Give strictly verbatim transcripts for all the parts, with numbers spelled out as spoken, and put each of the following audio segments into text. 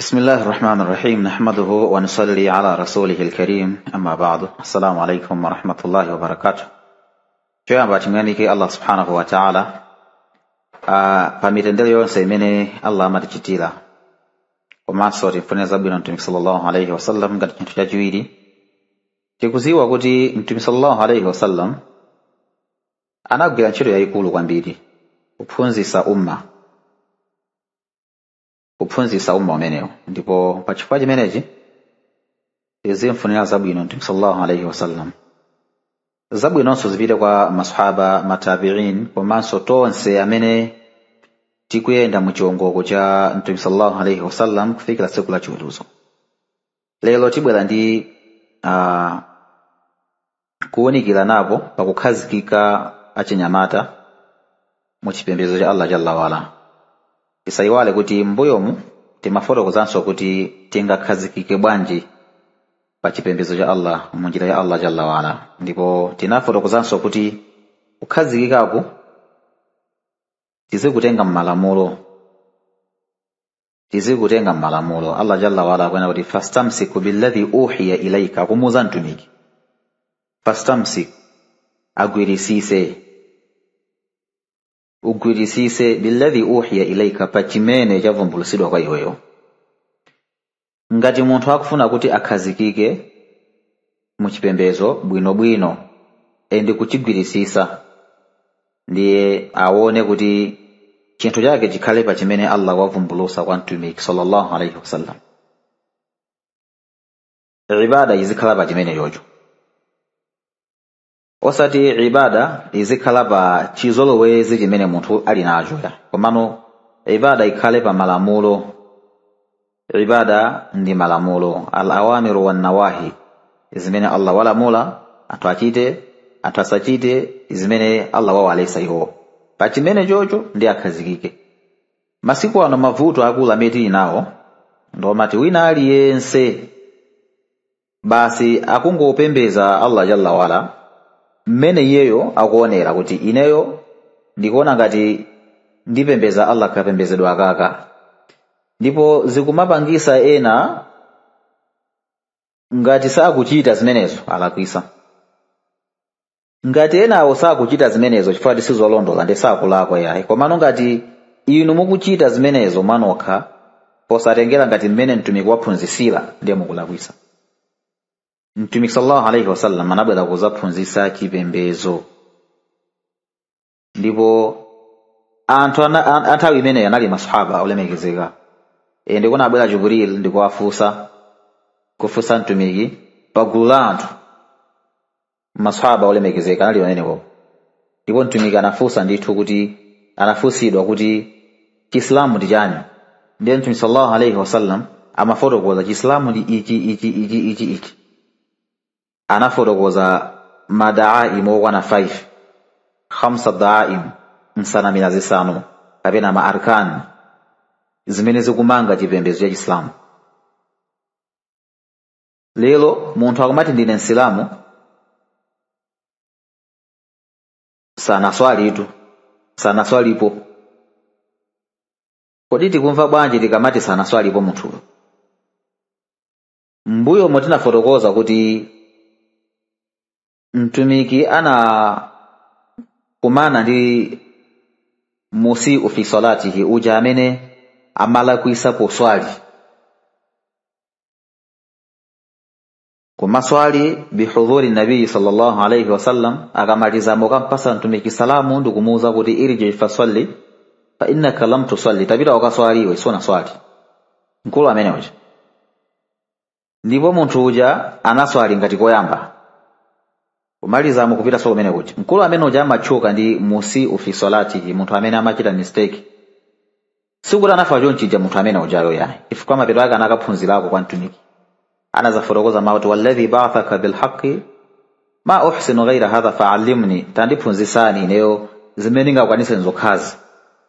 بسم الله الرحمن الرحيم نحمده ونصلي على رسوله الكريم أما بعد السلام عليكم ورحمة الله وبركاته. Choya ambatimwanike Allah subhanahu wa ta'ala uh, pamitendero yonse imene Allah amatichitira komanso tifune zabwino Mtume sallallahu alayhi wasallam ngati chinthu chachiwiri. Tikuziwa kuti Mtume sallallahu alayhi wasallam anagwira ntchito yayikulu kwambiri kuphunzitsa umma kuphunzitsa umma umenewo, ndipo pachifukwa chimenechi tizimfunira zabwino Mtume sallallahu alayhi wasallam. Zabwinonso zipite kwa masahaba, matabi'in komanso tonse amene tikuyenda mu chiwongoko cha Mtume sallallahu alayhi wasallam kufikira tsiku la chiweruzo. Lero tibwera ndi uh, kuwunikira napo pakukhazikika achinyamata mu chipembedzo cha Allah jalla wala. Tisaiwale kuti mbuyomu timafotokozanso kuti tingakhazikike bwanji pa chipembedzo cha Allah mu njira ya Allah jalla wala, ndipo tinafotokozanso kuti kukhazikikaku tizikutenga mmalamulo tizikutenga mmalamulo. Allah jalla wala akwena kuti fastamsiku billadhi uhiya ilayka, kumuza mtumiki fastamsik agwirisise ugwirisise billadhi uhiya ilayka pa chimene chavumbulusidwa kwa iweyo. Ngati munthu akufuna kuti akhazikike mu chipembedzo bwinobwino ende kuchigwirisisa, ndiye aone kuti chinthu chake chikhale pa chimene Allah wavumbulusa kwa mtumiki sallallahu alayhi wasallam. Ibada izikhala pa chimene chocho, osati ibada izikhala pa chizolowezi chimene munthu ali nacho, komano ibada ikhale pa malamulo. Ibada ndi malamulo, al-awamiru wan nawahi, zimene Allah walamula anthu achite anthu asachite, zimene Allah wawalesa iwo. Pa chimene chocho ndi akhazikike. Masiku ano mavuto akulu amene nawo ndomati wina aliyense basi akungopembeza Allah jalla wala mmene iyeyo akuonera kuti ineyo ndikuona ngati ndipembeza Allah kapembezedwa akaka, ndipo zikumapangisa ena ngati sakuchita zimenezo alakwisa. Ngati ena awo sakuchita zimenezo chifukwa sizolondola ndi sakulakwa yayi, komano ngati inu mukuchita zimenezo manokha posatengera ngati mmene mtumiki waphunzitsira ndiye mukulakwisa. Mtumiki sallallahu alayhi wasallam anabwera kuzaphunzitsa chipembedzo, ndipo anthu anthawi imeneyo anali masahaba olemekezeka. E ndikuona abwera Jibril ndikuwafunsa kufunsa mtumiki pagulu la anthu masahaba olemekezeka anali onenewo, ndipo mtumiki anafunsa ndithu kuti anafunsidwa kuti Chiislamu ndi chani. Ndiye Mtume sallallahu alayhi wasallam amafotokoza Chiislamu ndi ichi ichi ichi ichi ichi. Anafotokoza madaaim okwana five, khamsa daaim, nsanamira zisanu kapena ma arkan zimene zikumanga chipembedzo cha Islamu. Lero munthu akamati ndine Msilamu sana swalitu sana swalipo, kodi tikumva bwanji tikamati sana swalipo munthuyo? Mbuyo motina fotokoza kuti mtumiki ana kumana ndi musi fi salatihi, uja amene amala kuisa poswali kumaswali bihudhuri nabii sallallahu alayhi wasallam, akamaliza mokampasa mtumiki salamu ndikumuuza kuti irji fasalli fa innaka lam tusalli, tabita ukaswaliwe isona swali mkulu amene uja. Ndipo munthu uja anaswali ngati koyamba kumaliza mukupita solo mene kuti mkulu amene uja amachoka ndi musi fi salatihi, munthu amene amachita mistake. Sikuti anafa chonchija munthu amene ujayo yayi, ifukwa mapeto ake anakaphunzirako kwa mtumiki. Anazafotokoza mauti walladhi ba'athaka bilhaqqi ma uhsinu ghayra hadha fa'allimni, tandiphunzitsani ineyo zimene ngakwanise nzokhazi.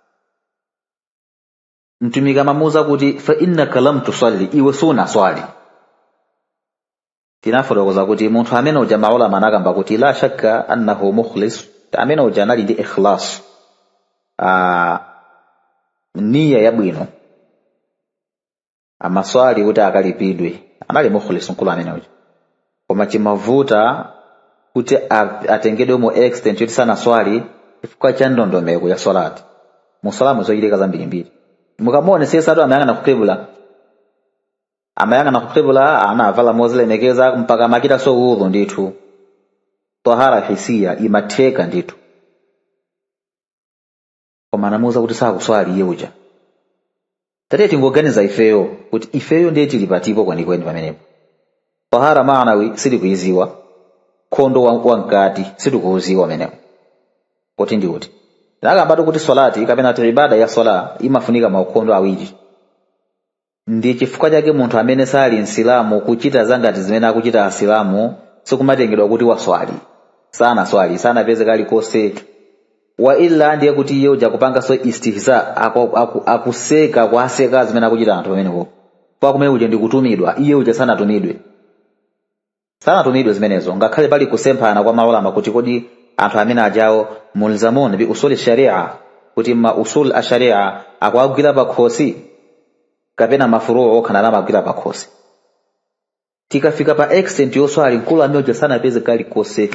Mtumiki amamuuza kuti fa innaka lam tusalli, iwe suna swali. Tinafotokoza kuti munthu amene uja maulama anakamba kuti la shakka annahu mukhlis, amene uja anali ndi ikhlas, ah niya yabwino amaswali kuti akalipidwe anali mukhlis mkulu amene uja koma chimavuta kuti atengedwe mu extent yoti sana swali chifukwa cha ndondomeko ya salati musalamu zochileka zambiri mbiri mukamone sesatu amayang'ana ku qibla amayang'ana ku qibla anavala mozilemekeza mpaka makita so udhu ndithu tahara hisia imatheka ndithu koma anamuza kuti sakuswali iye uja tate tingoganiza ifeyo kuti ifeyo ndiye tilipatipo kwenikweni pamenepo tahara maanawi silikuiziwa khondo wankati silikuuziwa pamenepo kuti ndi kuti nakambatu kuti salati kapena kuti ibada ya sala imafunika maukhondo awiri ndi chifukwa chake munthu amene sali msilamu kuchita zangati zimene akuchita asilamu sikumatengedwa kuti waswali sana swali sana peze kali kose wa illa ndiye kuti iye uja kupanga so istihza akuseka aku, kwaseka zimene akuchita anthu pamenepo kwa kumene uje ndi kutumidwa iye uja sana tumidwe sana tumidwe zimenezo ngakhale pali kusempana kwa maulama kuti kodi anthu amene ajawo mulzamun bi usul sharia kuti ma usul asharia akwagwira pakhosi kapena mafuruu kana namagwira pakhosi tikafika pa extent yoswali mkulu amene uja sana peze kali kose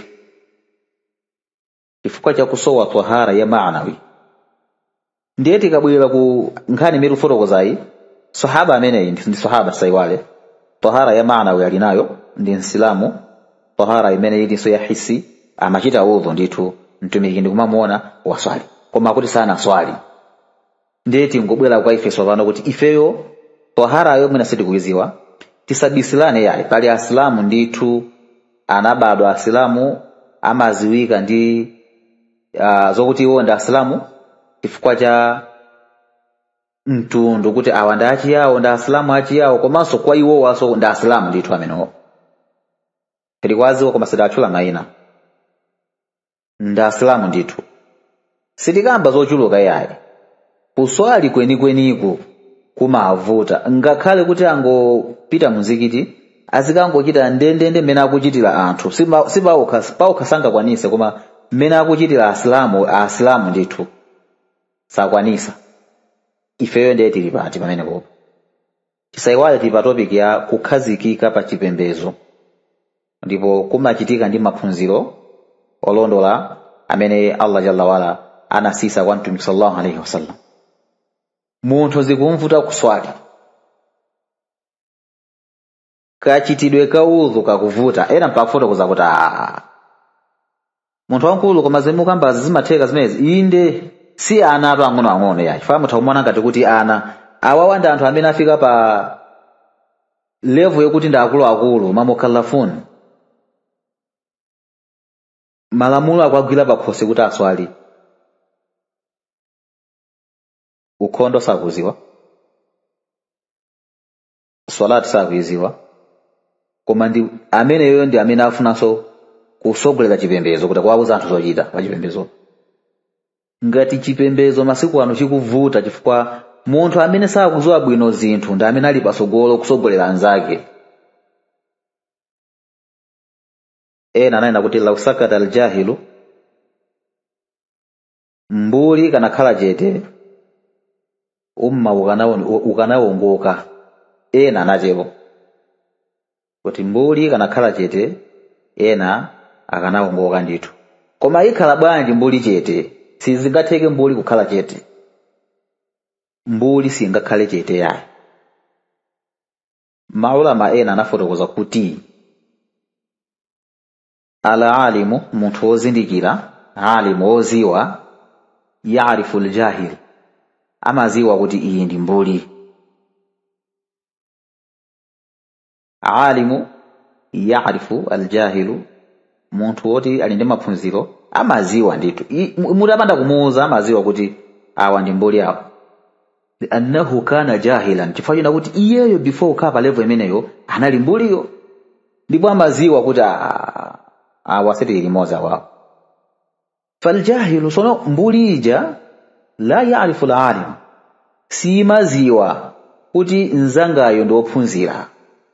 chifukwa cha kusowa tahara ya maanawi ndiye tikabwera ku nkhani miru fotokozayi sahaba amene ndi sahaba saiwale tahara ya maanawi alinayo ndi msilamu tahara imene ili so ya hisi amachita udhu ndithu mtumiki ndikumamuona waswali koma kuti sana swali ndiye tingobwera kwa ife sovano kuti ifeyo tahara yo mwina sitikuiziwa tisabisilane yale pali asilamu ndithu anabadwa asilamu amaziwika ndi uh, zokuti iwo ndi asilamu chifukwa cha mtundu kuti awa ndi achi yawo ndi asilamu achi yawo komanso kwa iwo waso ndi asilamu ndithu amenewo tilikwaziwa koma sidatchula mayina ndi asilamu ndithu sitikamba zochuluka yayi kuswali kwenikweniko kumavuta ngakhale kuti angopita muzikiti azikangochita ndendende mmene akuchitira anthu sibauka pauka sangakwanise koma mmene akuchitira asilamu asilamu ndithu sakwanisa ifeyo ndiye tilipati pamene popo tisaiwale tili pa topic ya kukhazikika pa chipembedzo ndipo kumachitika ndi maphunziro olondola amene Allah jalla wala anasisa kwa mtumiki sallallahu alaihi wasallam munthu zikumvuta kuswali kachitidwe kaudhu kakuvuta ena mpafuta kuzakuta aa munthu wankulu koma zimukamba zimatheka zimezi inde si ana atu ang'ono ang'ono ya chifamu takumana ngati kuti ana awawa ndi anthu amene afika pa level yokuti ndi akulu akulu mamukallafun malamulo akwagwira pakhosi kuti aswali ukhondo sakuziwa swalati sakuiziwa koma ndi amene yoyo ndi amene afunanso kusogolera chipembedzo kuti kwauza anthu zochita pa chipembedzo ngati chipembedzo masiku ano chikuvuta chifukwa munthu amene sakuziwa bwino zinthu ndi amene ali pasogolo kusogolera anzake ena anayenda kuti law sakata aljahilu mbuli kanakhala chete umma ukanawongoka ena anachepo kuti mbuli kanakhala chete ena akanawongoka ndithu koma ikhala bwanji mbuli chete sizingatheke mbuli kukhala chete mbuli singakhale chete yayi maulama ena anafotokoza kuti ala alimu munthu wozindikira alimu woziwa yaarifu aljahil amaziwa kuti iyi ndi mbuli alimu yaarifu aljahilu munthu woti ali ndi maphunziro amaziwa ndithu munthu amanda kumuuza amaziwa kuti awa ndi mbuli awo annahu kana jahilan chifukwa china kuti iyeyo before ukapa level imeneyo anali mbuliyo ndipo amaziwa kuti awa siti limoza wao faljahilu sono mbulija la yaarifu alalim si maziwa kuti nzangayo ndi ophunzira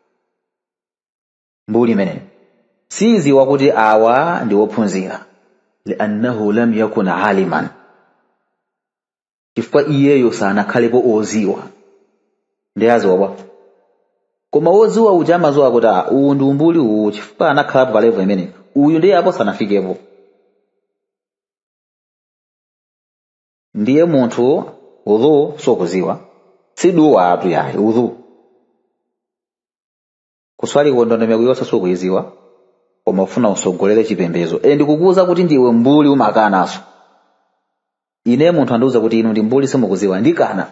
mbuli mene siziwa kuti awa ndi ophunzira liannahu lam yakun aliman chifukwa iyeyo sanakhalepo oziwa ndiyaziwa koma woziwa ujama zo akuta uwu ndi umbuli uwu chifukwa anakhalapo pa level imene uyu ndiye apo sanafikepo. Ndiye munthu udhu sokuziwa siduwa atu yayi udhu kuswali kondondomeko yonse sokuiziwa koma ufuna usogolere chipembezo ende kukuza kuti ndiwe mbuli umakanaso. Ine munthu andiuza kuti inu ndi mbuli simukuziwa ndikana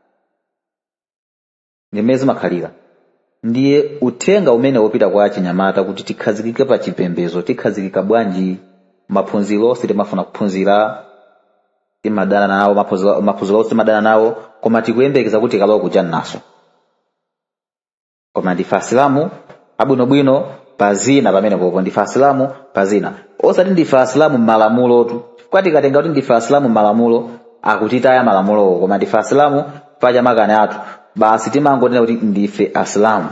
ndimezi makhalira. Ndiye utenga umene wopita kwa achinyamata kuti tikhazikike pa chipembezo tikhazikika bwanji maphunziro sitimafuna kuphunzira timadana nawo maphunziro maphunziro timadana nawo koma tikuyembekeza kuti kalowa kuja naso. Koma ndife asilamu abwinobwino pazina pamene popo ndife asilamu pazina osati ndife asilamu malamulo tu chifukwa tikatenga kuti ndife asilamu malamulo akutitaya malamulo koma ndife asilamu paja makane athu basi timangonena kuti ndife asilamu.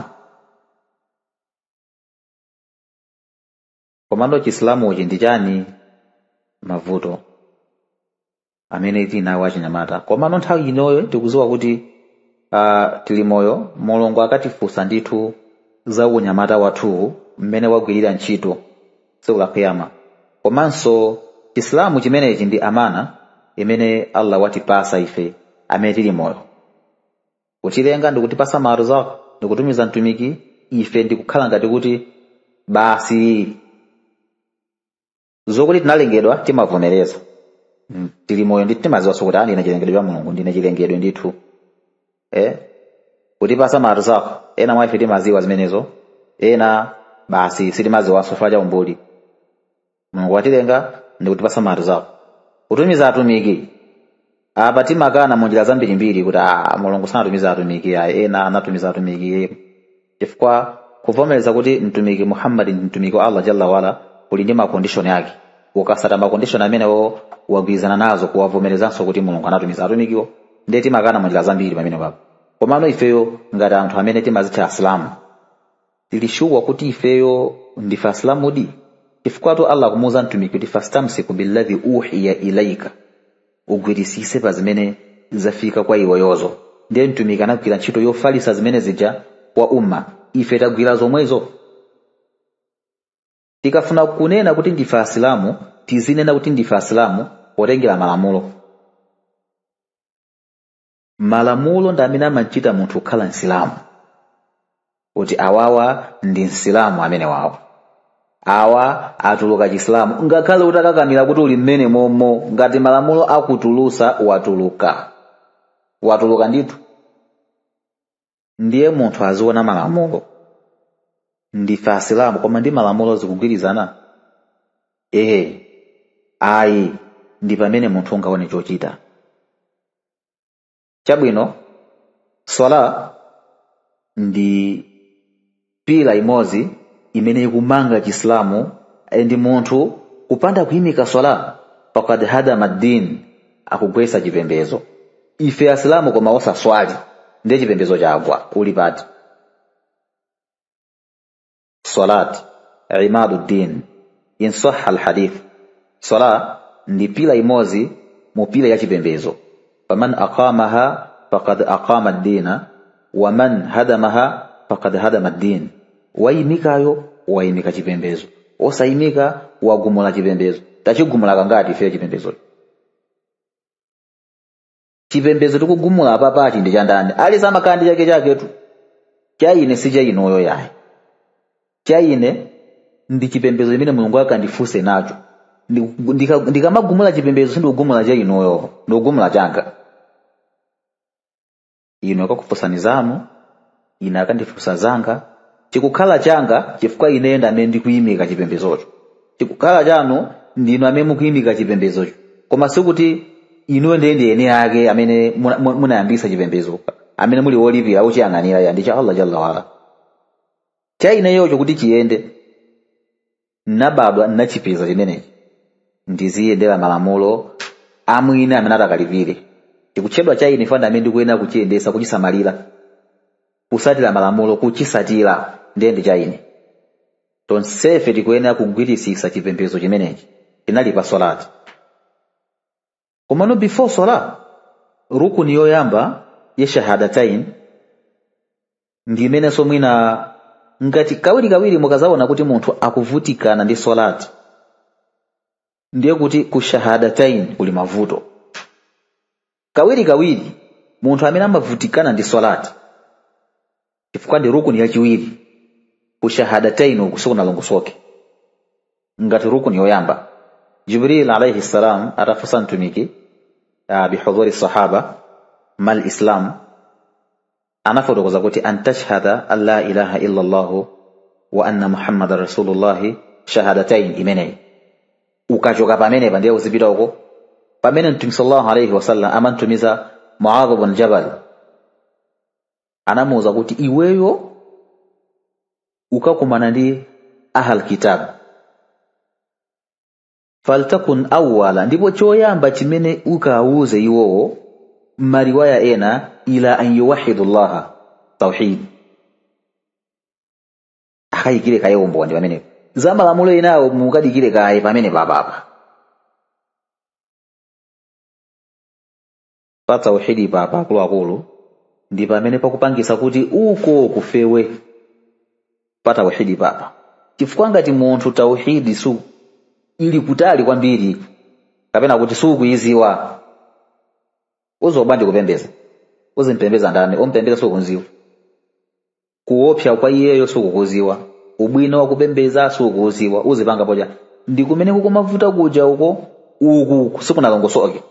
Komando chiislamu uchi ndi chani mavuto amene tinawo achinyamata. Komando nthawi inoyo tikuziwa kuti uh, tili moyo Mulungu akatifunsa ndithu za unyamata wathu mmene wagwirira ntchito tsiku la kiyama. Komanso chiislamu chimenechi ndi amana imene Allah watipasa ife amene tili moyo. Kutilenga ndikutipasa marzako ndikutumiza mtumiki ife ndikukhala ngati kuti basi zokuti tinalengedwa timavomereza. Tili moyo ndi timaziwa kuti ani ine chilengedwe cha Mulungu ndine chilengedwe ndithu. Eh kutipasa marzako ena mwa ife timaziwa zimenezo ena basi sitimaziwa sofa cha umbuli. Mulungu watilenga ndikutipasa marzako kutumiza atumiki apa timakana munjira zambiri mbiri kuti ah Mulungu sanatumiza atumiki ayi ena anatumiza atumiki chifukwa kuvomereza kuti mtumiki Muhammad ndi mtumiki wa Allah jalla wala kuli ndi macondition yake ukasata macondition amenewo wagwizana nazo kuwavomerezanso kuti Mulungu anatumiza atumikiwo ndiye timakana munjira zambiri pamene papo. Komano ifeyo ngati anthu amene timazitcha asilamu tilishuwa kuti ifeyo ndife asilamu di chifukwa to Allah kumuza mtumiki kuti fastamsiku billadhi uhiya ilaika ugwirisise pa zimene zafika kwa iwe yozo. Ndiye mtumiki anagwira ntchito yofalisa zimene zija kwa umma ife tagwira zomwezo. Tikafuna kunena kuti ndife asilamu tizinena kuti ndife asilamu potengera malamulo. Malamulo ndi amene amachita munthu kukhala msilamu kuti awawa ndi msilamu amene wawo awa atuluka chiislamu ngakhale utakakamira kuti uli mmene momo ngati malamulo akutulusa watuluka watuluka ndithu. Ndiye munthu aziona malamulo ndife asilamu koma ndi malamulo zikugwirizana eh ayi ndi pamene munthu ungaone chochita chabwino. Swala ndi pila imozi imene ikumanga chiislamu ndi munthu kupanda kuyimika swala faqad hadama ad-din akugwesa chipembezo. Ife asilamu koma osaswali ndiye chipembezo chagwa uli pati. Salat imadu ad-din in sahha al-hadith swala ndi pila imozi mu pila ya chipembezo. Faman aqamaha faqad aqama ad-dina wa man hadamaha faqad hadama ad-din. Wayimikayo wayimika chipembezo osayimika wagumula chipembezo. Tachigumula kangati ife chipembezo chipembezo tikugumula apa pati ndi chandani ali samakandi chake chake tu chaine si chainoyo yayi chaine ndi chipembezo chimene Mulungu akandifuse nacho ndikamagumula chipembezo sindikugumula chainoyo ndikugumula changa. Ino akakufusa nizamu ina akandifusa zanga chikukhala changa chifukwa ine enda amene ndikuyimika chipembezocho. Chikukhala chanu ndino amene mukuyimika chipembezocho koma sikuti inu ndiye ene yake amene munayambisa chipembezo amene muli wolipira uchiyang'anira ya ndi cha Allah jalla wala. Cha ineyo kuti chiyende nabadwa nachipeza chimenechi ndiziyendera malamulo amwine amene atakalipire. Chikutchedwa cha ine fanda amene ndikuyenda kuchiyendesa kuchisamalira kusatira malamulo kuchisatira ndiye ndi cha ine. Tonsefe tikuyenda kugwirisisa chipembezo chimenechi inali pa salati. Komano before salat rukuni yoyamba ya shahadatain ndimene somwina ngati kawiri kawiri mukazaona kuti munthu akuvutikana ndi salati ndiye kuti ku shahadatain kuli mavuto. Kawiri kawiri munthu amene amavutikana ndi salati chifukwa ndi rukuni yachiwiri ku shahadatain ukusukuna longosoke ngati rukuni yoyamba. Jibril alayhi salam atafusa mtumiki bihudhuri sahaba mal islam anafotokoza kuti antashhada an la ilaha illa Allah wa anna muhammadar rasulullah shahadatain imeneyi. Ukachoka pamene pa ndiye uzipita uko pamene Mtume sallallahu alayhi wasallam amantumiza Muadh ibn Jabal anamuuza kuti iweyo ukakumana ndi ahal kitab faltakun awwala, ndipo choyamba chimene ukauze iwowo mariwaya ena ila an yuwahidu Allah tauhid. Akayikire kaye umbo ndi pamene zama lamulo inawo mukadikire kaye pamene bababa pa tauhidi baba akulu akulu ndi pamene pakupangisa kuti uko kufewe pa tauhidi baba. Chifukwa ngati munthu tauhidi su ili kutali kwambiri kapena kuti sukuiziwa uzobandi kupembeza uzimpembeza ndani ompembeza sukunziwa kuopsya kwa iyeyo sukukuziwa ubwino wa kupembeza sukukuziwa uzipanga poja ndi kumene kukumavuta kuja uko uku sikuna longosoke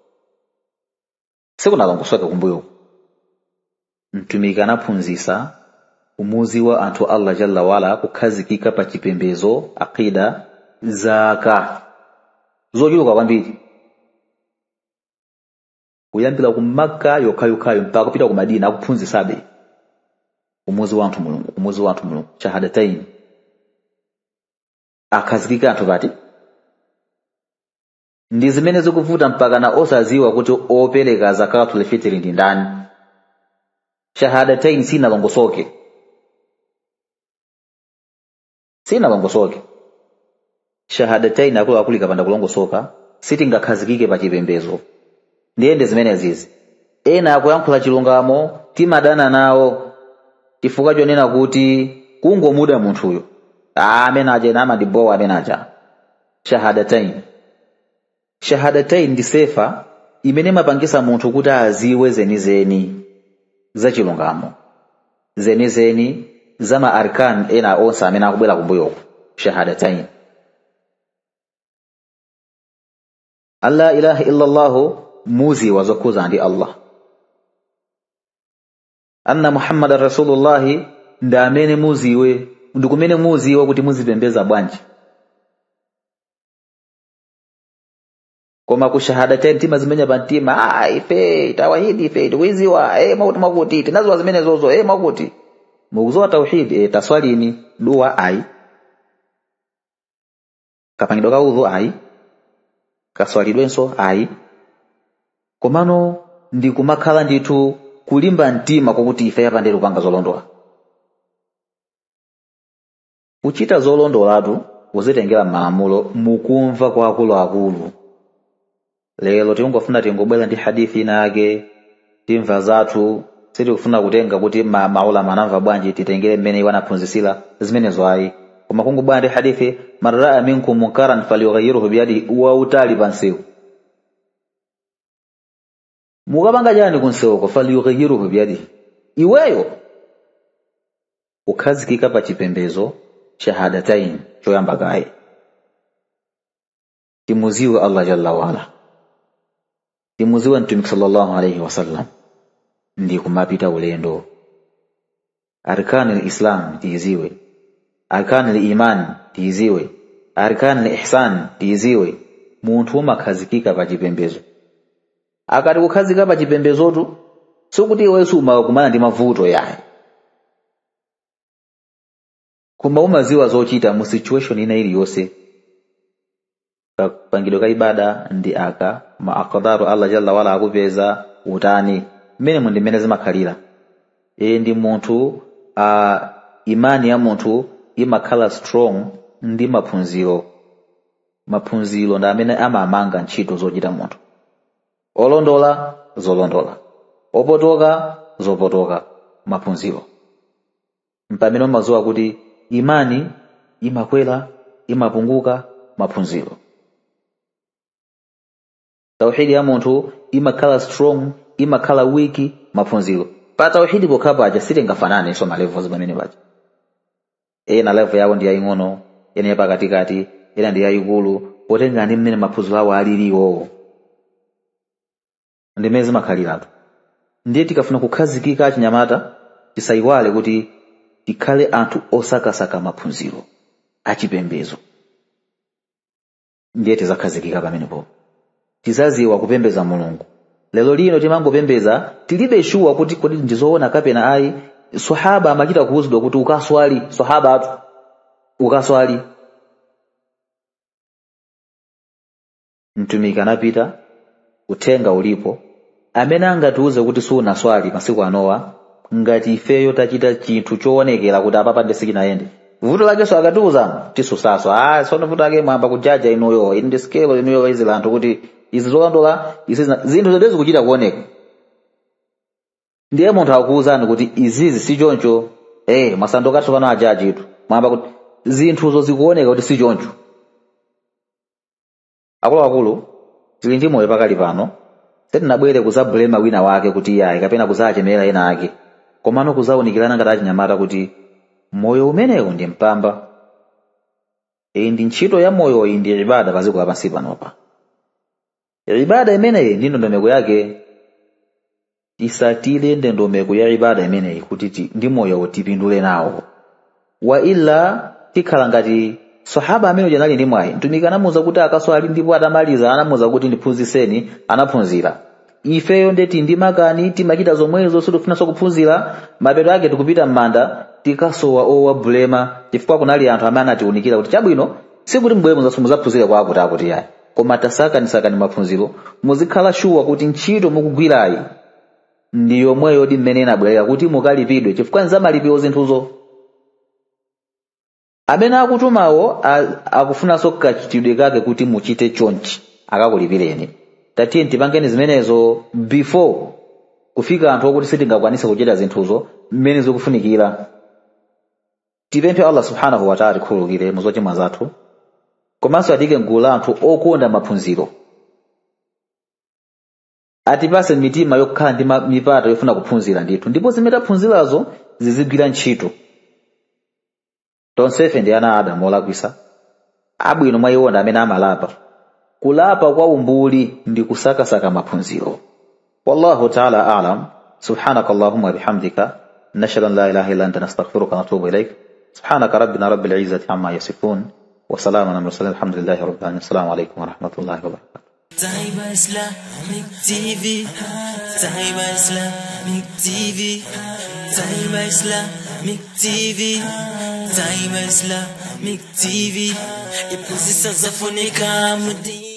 sikuna longosoke kumbuyo. Mtumiki anaphunzisa umuziwa anthu Allah jalla wala kukhazikika pa chipembezo aqida zaka zochuluka kwambiri kuyambira ku Makka yokhayokhayo mpaka kupita ku Madina akuphunzisabe umuzi wa anthu Mulungu umuzi wa anthu Mulungu shahadatain akhazikika anthu pati ndi zimene zikuvuta mpaka na osaziwa kuti opereka zakatul fitri ndi ndani. Shahadatain sina longosoke sina longosoke shahadatain akulu akulika panda kulongosoka sitingakhazikike pa chipembezo ndiyende zimene zizi. Ena akuyankhula chilungamo timadana nawo chifukwa chonena kuti kungomuda munthuyo amene aje nama ndibowa amene aja. Shahadatain shahadatain ndi sefa imene mapangisa munthu kuti aziwe zenizeni za chilungamo zenizeni za ma arkan ena onse amene akubwera kumbuyo. Shahadatain alla ilaha illa Allah muzi wazokuza ndi Allah, anna muhammadar rasulullah ndamene muziwe ndikumene muziwe kuti muzipembeza bwanji. Koma kushahadatain tima zimenya bantima ah ife tawhidi ife twiziwa eh mauti makuti tinazo zimene zozo eh makuti mukuzoa tauhid eh taswalini dua ai kapangido ka udhu ai kaswalidwenso ai komano ndi kumakhala ndithu kulimba mtima kokuti ife yapandere kupanga zolondola. Kuchita zolondolatu uzitengera malamulo mukumva kwa akulu akulu. Lero tingofuna tingobwera ndi hadithi inake timva zathu siti kufuna kutenga kuti ma maulama anamva bwanji titengere mmene iwanaphunzisira zimenezo ayi. Koma kungobwera ndi hadithi man raa minkum munkaran falyughayyirhu biyadi wa utali pansewu mukapanga jani kunsewu ko falyughayyirhu biyadi iweyo ukhazikika pa chipembezo shahadatain choyamba kaye timuziwe Allah jalla wala timuziwe Mtume sallallahu alayhi wasallam ndi kumapita ulendo. Arkanul Islam tiziwe, arkanul iman tiziwe, arkanul ihsan tiziwe. Munthu umakhazikika pa chipembezo akati kukhazika pa chipembezotu sikuti iwe suma kumana ndi mavuto yaye koma umaziwa zochita mu situation ina iliyonse. Pangidwe ka ibada ndi aka ma aqdaru Allah jalla wala akupeza utani mene mundi mene zimakhalira e ndi munthu a imani ya munthu imakhala strong ndi maphunziro maphunziro nda amene amamanga ntchito zochita munthu. Olondola zolondola opotoka zopotoka maphunziro pamene mazuwa kuti imani imakwera imapunguka maphunziro. Tauhidi ya munthu imakhala strong imakhala weak maphunziro. Pa tauhidi pokhapa aja sitingafanane so ma levels pamene paja. Ena level yawo ndi yaying'ono, ena ya pakatikati, ena ndi yayikulu, potenga ndi mmene maphunziro awo aliliwo. Ndimene zimakhaliratu. Ndiye tikafuna kukhazikika achinyamata tisayiwale kuti tikhale anthu osakasaka maphunziro achipembedzo. Ndiye tizakhazikika pamenepo. Tizaziwa kupembeza Mulungu. Lelo lino timangopembeza tilibe shuwa kuti kodi ndizoona kapena ayi. Sahaba amachita kuuzidwa kuti ukaswali, sahaba atu ukaswali. Mtumiki anapita utenga ulipo amene angatiuze kuti si unaswali masiku anowa ngati ifeyo tachita chinthu choonekera kuti apapa ndisikinaende. Vuto lake so akatiuza tisusaso ah sono vuto lake mwamba kujaja inoyo indi scale inoyo izila anthu kuti izilondola izi zinthu zodezi kuchita kuoneka. Ndiye munthu akuuzani kuti izizi si choncho eh masandoka tsopano ajaji itu mwamba kuti zinthu zo zikuoneka kuti si choncho. Akulu akulu tili ndi moyo pakali pano sitinabwere kuzablema wina wake kuti yayi kapena kuzachemera ena ake komano kuzaonikirana ngati achinyamata kuti moyo umenewu ndi mpamba. Iyi ndi ntchito ya moyo iyi ndi ibada paziko lapansi panopa. Ibada imeneyi ndi ndondomeko yake. Tisatile ndondomeko ya ibada imeneyi kuti ndi moyo tipindule nawo. Wa illa tikhala ngati sahaba amene janali ndi mwayi. Mtumiki anamuza kuti akaswali ndipo atamaliza anamuza kuti ndiphunzitseni anaphunzira. Ifeyo ndeti ndi makani timachita zomwezo sitifunanso kuphunzira mapeto ake tikupita m'manda tikasowa owa bulema chifukwa kunali anthu amene atiunikira kuti chabwino sikuti mbwemo zaphunzira kwa akuti akuti yayi koma tasakanisakani maphunziro muzikhala shuwa kuti ntchito mukugwirayi ndi yomweyo di mmene inabwerera kuti mukalipidwe chifukwa nzamalipiro zinthuzo. Amene akutumawo akufunanso kachitidwe kake kuti muchite chonchi akakulipireni. Tatiye tipangeni zimenezo before kufika anthu okuti sitingakwanisa kuchita zinthuzo mmene zikufunikira. Tipemphe Allah subhanahu wa ta'ala khulukire muzochimwa zathu komanso atike mgulu anthu okonda maphunziro. Atipase mitima yokhala ndi mipata yofuna kuphunzira ndithu ndipo zimene taphunzirazo zizigwira ntchito. Tonsefe ndi ana Adamu olakwisa abwino mwayiona amene amalapa. Kulapa kwa umbuli ndi kusakasaka maphunziro. Wallahu ta'ala a'lam. Subhanakallahumma bihamdika nashhadu an la ilaha illa anta nastaghfiruka wa natubu ilayk. Subhanaka rabbina rabbil izzati amma yasifun wa salamun alal mursalin alhamdulillahi rabbil alamin. Assalamu alaykum wa rahmatullahi wa barakatuh. Taiba Islamic T V, Taiba Islamic T V, Taiba Islamic T V, Taiba Islamic T V. Ipuzi sasa funika mudi.